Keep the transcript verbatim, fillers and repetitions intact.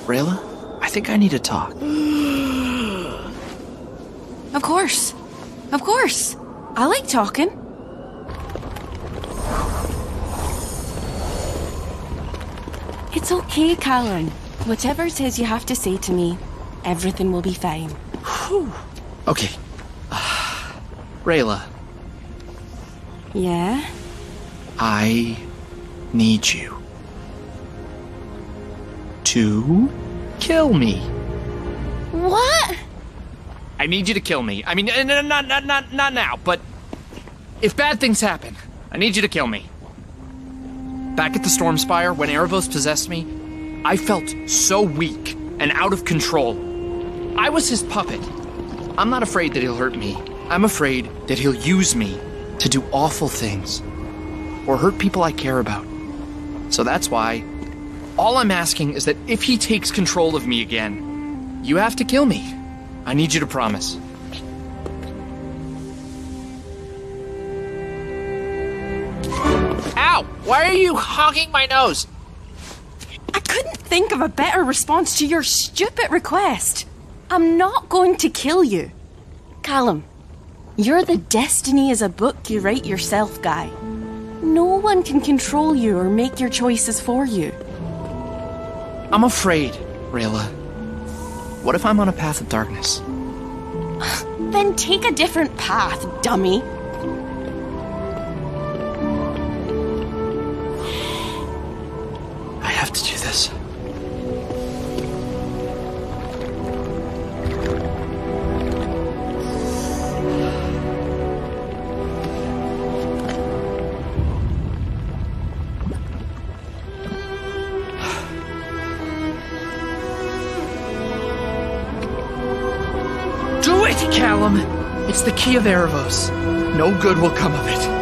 Rayla, I think I need to talk. Of course. Of course. I like talking. It's okay, Callum. Whatever it is you have to say to me, everything will be fine. Whew. Okay. Rayla. Yeah? I need you to kill me. What? I need you to kill me. I mean, not, not, not, not now, but if bad things happen, I need you to kill me. Back at the Stormspire, when Erebos possessed me, I felt so weak and out of control. I was his puppet. I'm not afraid that he'll hurt me. I'm afraid that he'll use me to do awful things or hurt people I care about. So that's why all I'm asking is that if he takes control of me again, you have to kill me. I need you to promise. Ow! Why are you hogging my nose? I couldn't think of a better response to your stupid request. I'm not going to kill you. Callum, you're the destiny as a book you write yourself guy. No one can control you or make your choices for you. I'm afraid, Rayla. What if I'm on a path of darkness? Then take a different path, dummy. I have to do this. Do it, Callum! It's the key of Erebos. No good will come of it.